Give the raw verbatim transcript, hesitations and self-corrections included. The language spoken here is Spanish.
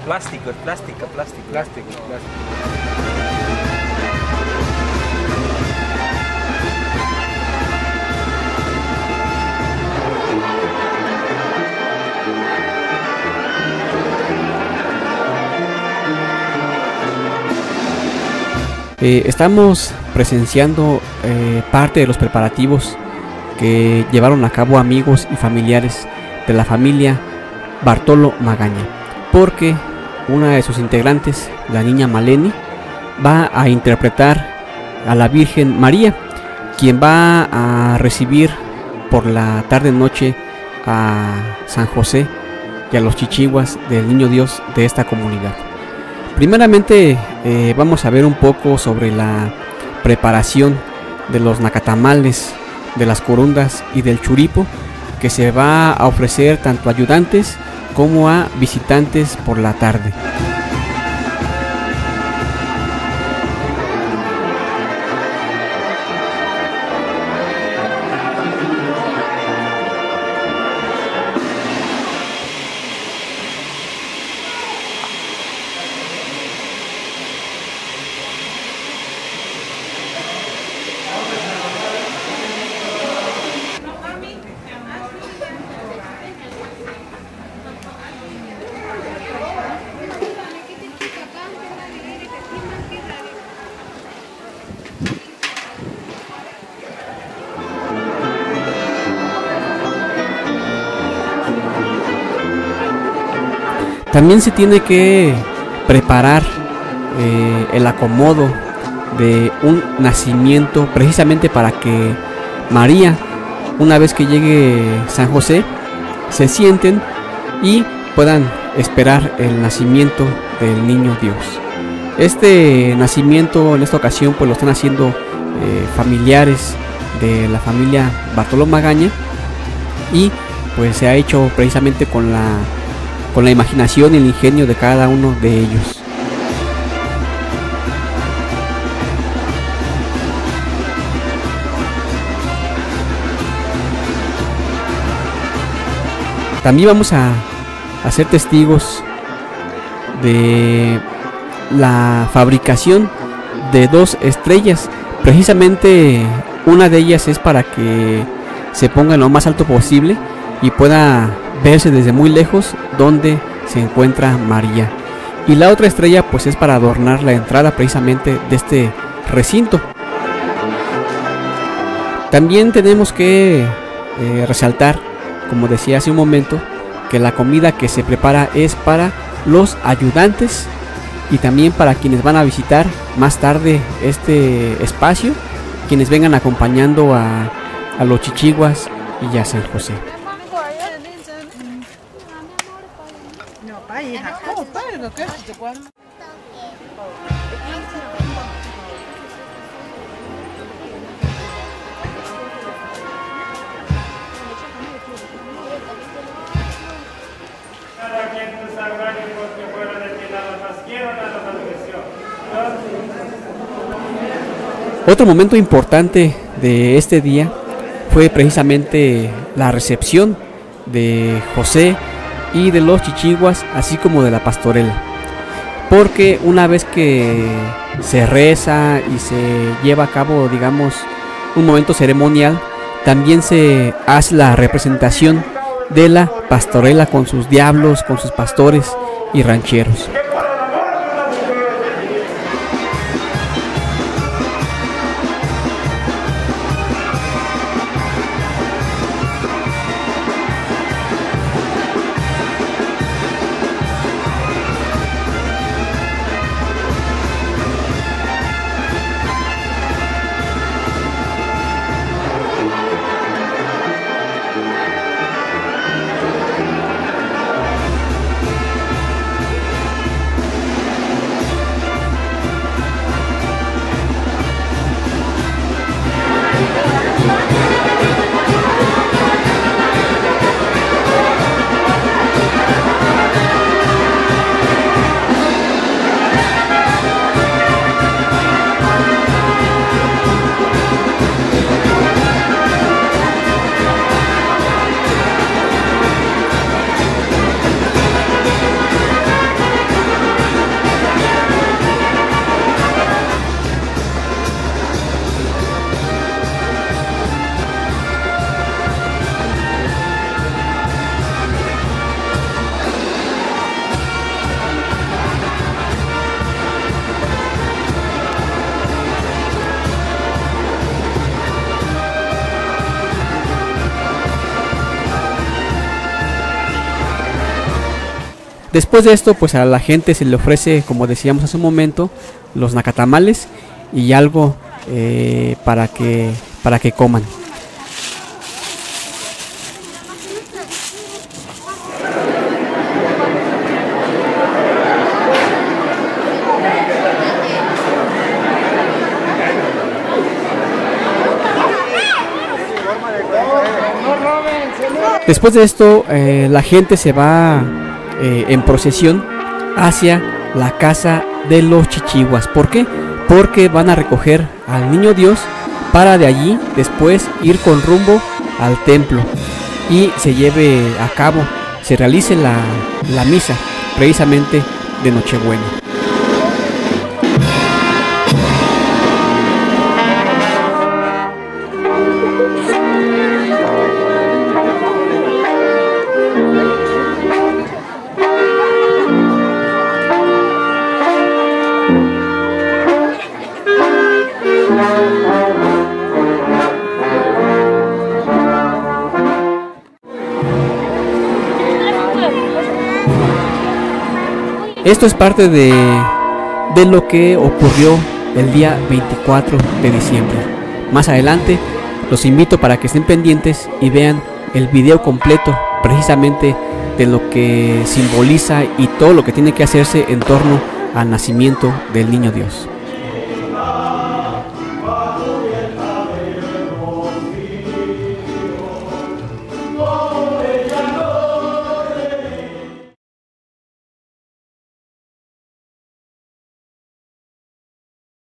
plástico, es plástica, plástico. Plástico, plástico. Eh, estamos presenciando eh, parte de los preparativos que llevaron a cabo amigos y familiares de la familia Bartolo Magaña, porque una de sus integrantes, la niña Maleni, va a interpretar a la Virgen María, quien va a recibir por la tarde noche a San José y a los chichiguas del Niño Dios de esta comunidad. Primeramente eh, vamos a ver un poco sobre la preparación de los nacatamales, de las corundas y del churipo, que se va a ofrecer tanto a ayudantes como a visitantes por la tarde. También se tiene que preparar eh, el acomodo de un nacimiento, precisamente para que María, una vez que llegue San José, se sienten y puedan esperar el nacimiento del Niño Dios. Este nacimiento en esta ocasión pues lo están haciendo eh, familiares de la familia Bartolo Magaña, y pues se ha hecho precisamente con la con la imaginación y el ingenio de cada uno de ellos. También vamos a, a ser testigos de la fabricación de dos estrellas. Precisamente una de ellas es para que se ponga lo más alto posible y pueda verse desde muy lejos donde se encuentra María, y la otra estrella pues es para adornar la entrada precisamente de este recinto. También tenemos que eh, resaltar, como decía hace un momento, que la comida que se prepara es para los ayudantes y también para quienes van a visitar más tarde este espacio, quienes vengan acompañando a, a los chichiguas y a San José. Otro momento importante de este día fue precisamente la recepción de José y de los chichiguas, así como de la pastorela, porque una vez que se reza y se lleva a cabo, digamos, un momento ceremonial, también se hace la representación de la pastorela con sus diablos, con sus pastores y rancheros. Después de esto, pues a la gente se le ofrece, como decíamos hace un momento, los nacatamales y algo eh, para que para que coman. Después de esto, eh, la gente se va eh, en procesión hacia la casa de los chichiguas. ¿Por qué? Porque van a recoger al niño Dios para de allí después ir con rumbo al templo y se lleve a cabo, se realice la, la misa precisamente de Nochebuena. Esto es parte de, de lo que ocurrió el día veinticuatro de diciembre. Más adelante los invito para que estén pendientes y vean el video completo precisamente de lo que simboliza y todo lo que tiene que hacerse en torno al nacimiento del niño Dios.